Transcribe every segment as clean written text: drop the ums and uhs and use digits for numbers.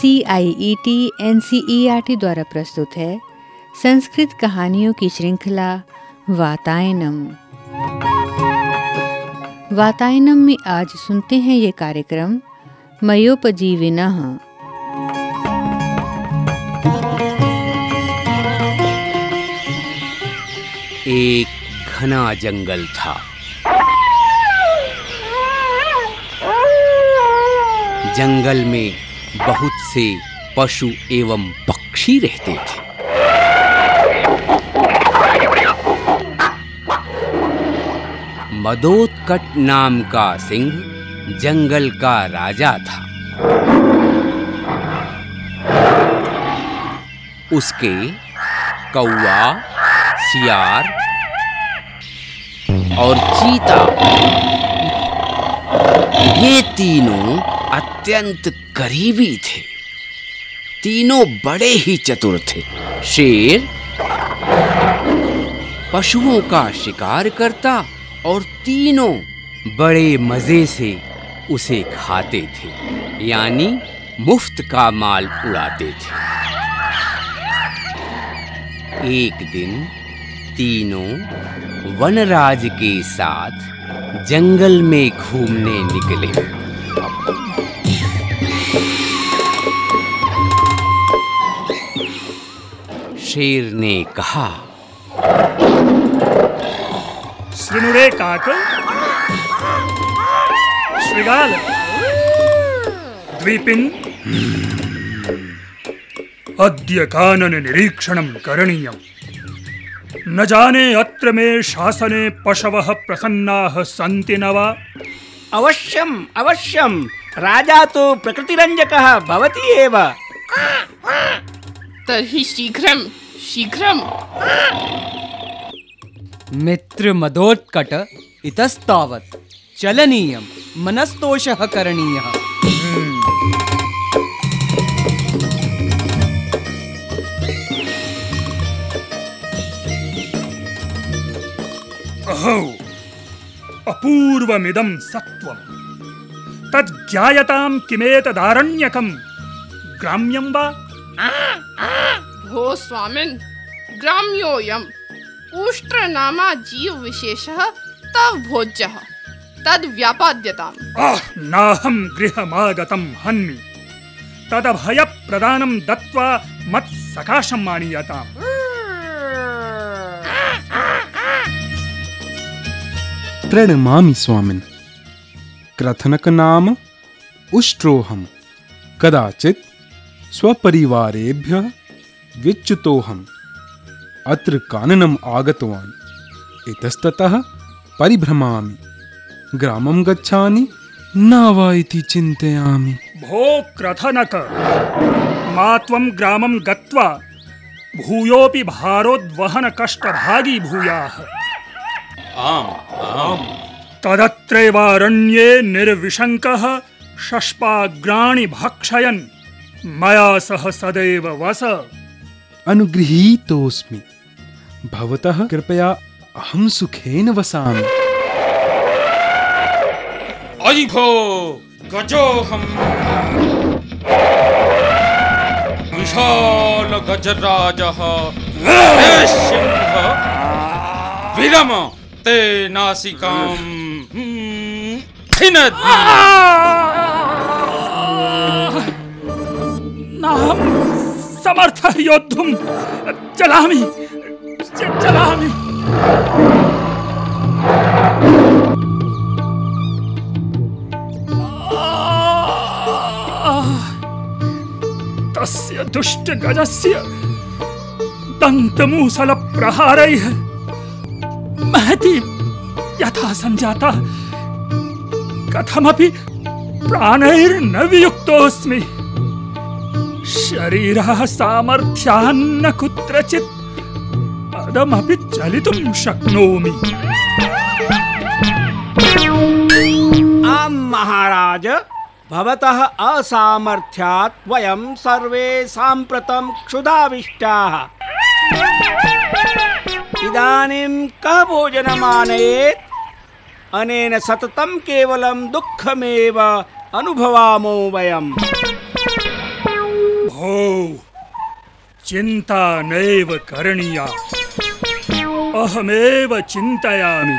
CIET NCERT द्वारा प्रस्तुत है संस्कृत कहानियों की श्रृंखला वातायनम। वातायनम में आज सुनते हैं ये कार्यक्रम मयोपजीविनः। एक घना जंगल था। जंगल में बहुत से पशु एवं पक्षी रहते थे। मदोत्कट नाम का सिंह जंगल का राजा था। उसके कौवा, सियार और चीता ये तीनों अत्यंत करीबी थे। तीनों बड़े ही चतुर थे। शेर पशुओं का शिकार करता और तीनों बड़े मजे से उसे खाते थे, यानी मुफ्त का माल उड़ाते थे। एक दिन तीनों वनराज के साथ जंगल में घूमने निकले। शेर ने कहा, श्रृणुरे काक, श्रृगाल, द्विपिन, अद्य कानन निरीक्षणं करणीयम्। न जाने अत्र मे शासने पशवः प्रसन्नाः सन्ति न वा। अवश्यम् अवश्यम्, राजा तो प्रकृतिरञ्जकः भवति एव। तर्हि शीघ्रं शीघ्रं। मित्र मदोत्कट, इतस्तावत् चलनीयं, मनस्तोषः करणीयः। अहो, अपूर्वमिदं सत्वं। तज्ज्ञायतां किमेतदारण्यकं ग्राम्यं वा? भो स्वामिन्, ग्राम्योऽयम्। उष्ट्रनामा जीवविशेषः तव भोज्यः, तद् व्यापाद्यताम्। नाहं गृहमागतं हन्मि। तदभयप्रदानं दत्त्वा मत्सकाशम् आनीयताम्। प्रणमामि स्वामिन्। क्रथनक नाम उष्ट्रोऽहम्। कदाचित् स्वपरिवारेभ्यः विच्युतोऽहम्। अत्र काननम् आगतवान्। इतस्ततः परिभ्रमामि। ग्रामं गच्छानि न वा इति चिन्तयामि। भो क्रथनक, मा त्वं ग्रामं गत्वा भूयोऽपि भारोद्वहन कष्टभागी भूयाः। आम् आम्। तदत्रैवारण्ये निर्विशङ्कः शष्पाग्राणि भक्षयन् मया सह सदैव वस। अनुगृहीतोऽस्मि। भवतः कृपया अहं सुखेन वसामि। अयि भो गजोऽहम्। विशाल गजराजः सिंह विरम ते नासिकां छिनद्मि। नाहं समर्थः योद्धुं। चलामि चलामि। तस्य दुष्टगजस्य दन्तमूसलप्रहारैः महती यथा सञ्जाता, कथमपि प्राणैर्न वियुक्तोऽस्मि। शरीरः सामर्थ्यान्न कुत्रचित् पदमपि चलितुं शक्नोमि। आं महाराज, भवतः असामर्थ्यात् वयं सर्वे साम्प्रतं क्षुधाविष्टाः। इदानीं कः भोजनमानयेत्? अनेन सततं केवलं दुःखमेव अनुभवामो वयम्। ओहो, चिंता नैव करणीया, अहमेव चिंतयामि।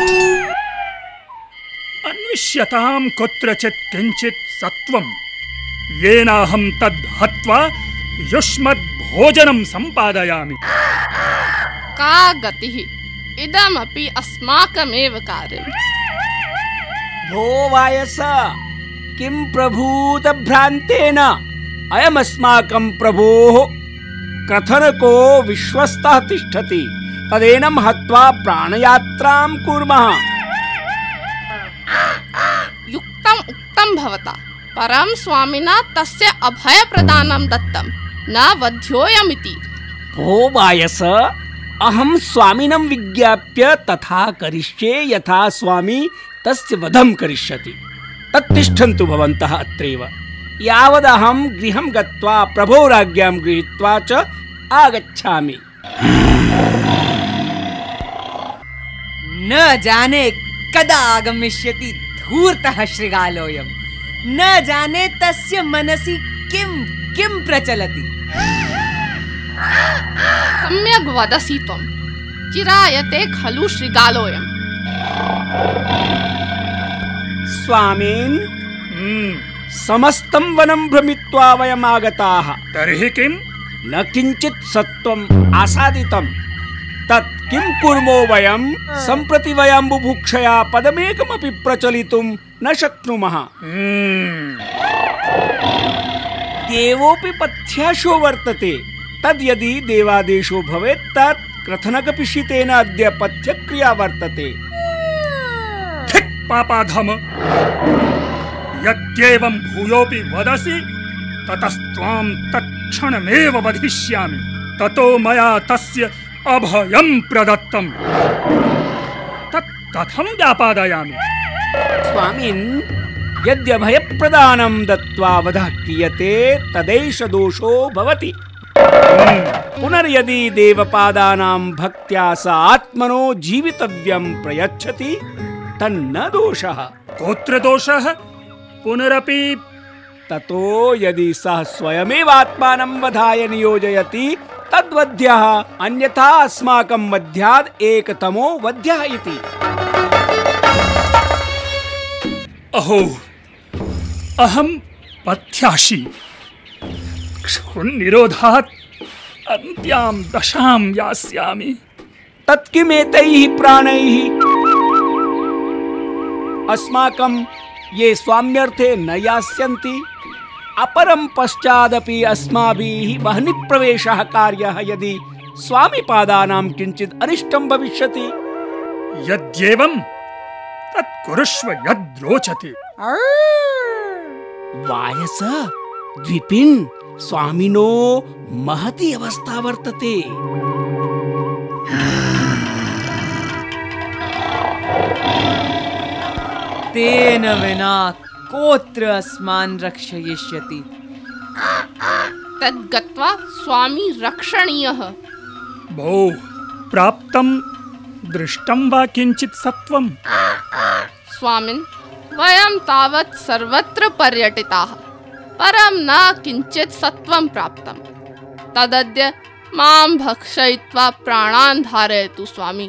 अन्विष्यतां कुत्रचित् किंचित् सत्वं, येनाहं तद् हत्वा युष्मद् भोजनं संपादयामि। का गतिः, इदमपि अस्माकमेव कार्यम्। भो वायस, किं प्रभूत भ्रान्तेन अयमस्माकं प्रभोः कथनको विश्वस्तः तिष्ठति, तदेनं हत्वा प्राणयात्रां कुर्मः। युक्तम् उक्तं भवता, परं स्वामिना तस्य अभयप्रदानं दत्तं, न वध्योऽयमिति। भो वायस, अहं स्वामिनं विज्ञाप्य तथा करिष्ये यथा स्वामी तस्य वधं करिष्यति। तत्तिष्ठन्तु भवन्तः अत्रैव, यावदहं गृहं गत्वा प्रभोराज्ञां गृहीत्वा च आगच्छामि। न जाने कदा आगमिष्यति धूर्तः शृगालोऽयं, न जाने तस्य मनसि किं प्रचलति। सम्यग् वदसि त्वं, चिरायते खलु शृगालोऽयम्। स्वामीन्, समस्तं वनं भ्रमित्वा वयम् आगताः। तर्हि किम्? न किञ्चित् सत्त्वम् आसादितं, तत् किं कुर्मो वयं? सम्प्रति वयं बुभुक्षया पदमेकमपि प्रचलितुं न शक्नुमः। देवोऽपि पथ्याशो वर्तते, तद्यदि देवादेशो भवेत् तत् क्रथनकपिशितेन अद्य पथ्यक्रिया वर्तते। धिक् पापाधम, यद्येवं भूयोऽपि वदसि ततस्त्वां तत्क्षणमेव वधिष्यामि। ततो मया तस्य अभयं प्रदत्तं, तत् कथं व्यापादयामि? स्वामिन्, यद्यभयप्रदानं दत्त्वा वधः क्रियते तदैष दोषो भवति। पुनर्यदि देवपादानां भक्त्या स आत्मनो जीवितव्यं प्रयच्छति तन्न दोषः। कोत्र दोषः? पुनरपि ततो यदि सः स्वयमेव आत्मानं वधाय नियोजयति तद्वध्यः, अन्यथा अस्माकं वध्याद् एकतमो वध्यः इति। अहो, अहं पथ्याशी, क्षुन्निरोधात् अन्त्यां दशां यास्यामि। तत्किमेतैः प्राणैः? अस्माकं ये स्वाम्यर्थे न यास्यन्ति, अपरं पश्चादपि अस्माभिः वह्निप्रवेशः कार्यः यदि स्वामिपादानां किञ्चित् अनिष्टं भविष्यति। यद्येवं तत् कुरुष्व यद्रोचते। वायस, द्विपिन्, स्वामिनो महती अवस्था वर्तते। तेन विना कोत्र अस्मान् रक्षयिष्यति। तद् गत्वा स्वामी रक्षणीयः। भो, प्राप्तं दृष्टं वा किञ्चित् सत्वं? स्वामिन्, वयं तावत् सर्वत्र पर्यटिताः, परं न किञ्चित् सत्वं प्राप्तं। तदद्य मां भक्षयित्वा प्राणान् धारयतु स्वामी।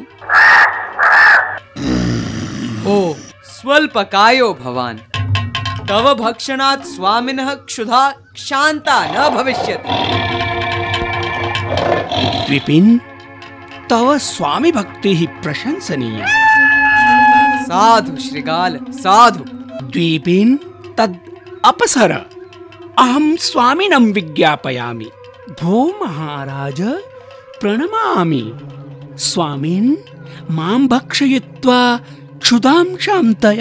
ओ स्वल्पकायो भवान्, तव भक्षणात् स्वामिनः क्षुधा शान्ता न भविष्यति। द्विपिन्, तव स्वामी भक्तिः प्रशंसनीया। साधु श्रीगाल, साधु। द्विपिन्, तद् अपसर, अहं स्वामिनं विज्ञापयामि। भो महाराज, प्रणमामि। स्वामिन्, मां भक्षयित्वा क्षुधां शान्तय।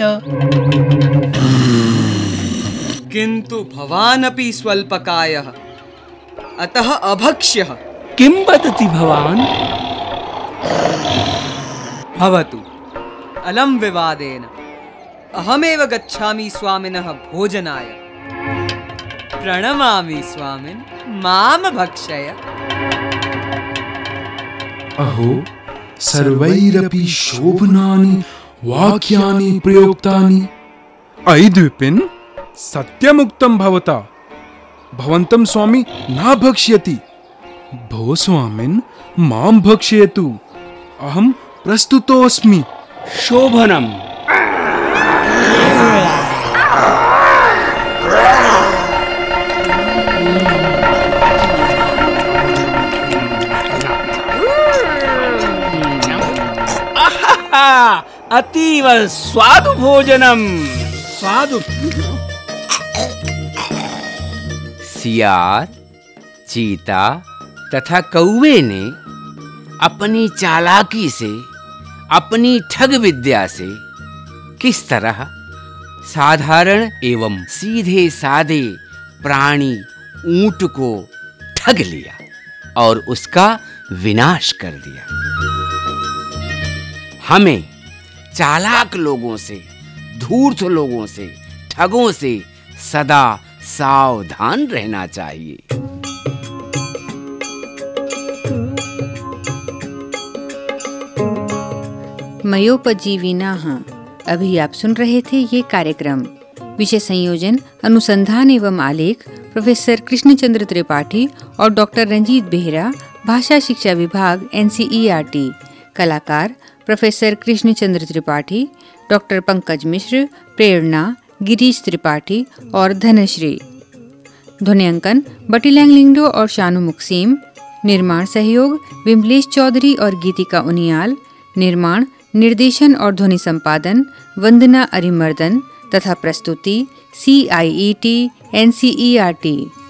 किन्तु भवानपि स्वल्पकायः, अतः अभक्ष्यः। किं वदति भवान्? भवतु, अलं विवादेन अहमेव गच्छामि स्वामिनः भोजनाय। प्रणमामि स्वामिन्, मां भक्षय। अहो, सर्वैरपि शोभनानि वाक्यानि प्रयोक्तानि। अयि द्विपिन्, सत्यमुक्तं भवता। भवन्तं स्वामी न भक्ष्यति। भो स्वामिन् मां भक्षयतु, अहं प्रस्तुतोऽस्मि। शोभनम्। अतीव स्वादु भोजनम। स्वादु। सियार, चीता तथा कौवे ने अपनी चालाकी से, अपनी ठग विद्या से किस तरह साधारण एवं सीधे सादे प्राणी ऊंट को ठग लिया और उसका विनाश कर दिया। हमें चालाक लोगों से, धूर्त लोगों से, ठगों से सदा सावधान रहना चाहिए। मयोपजीविनः। अभी आप सुन रहे थे ये कार्यक्रम। विषय संयोजन, अनुसंधान एवं आलेख प्रोफेसर कृष्णचंद्र त्रिपाठी और डॉक्टर रंजीत बेहरा, भाषा शिक्षा विभाग NCERT। कलाकार प्रोफेसर कृष्णचंद्र त्रिपाठी, डॉक्टर पंकज मिश्र, प्रेरणा, गिरीश त्रिपाठी और धनश्री। ध्वनियांकन बटीलैंग लिंगडो और शानु मुक्सीम। निर्माण सहयोग विमलेश चौधरी और गीतिका उनियाल। निर्माण, निर्देशन और ध्वनि संपादन वंदना अरिमर्दन तथा प्रस्तुति CIET NCERT।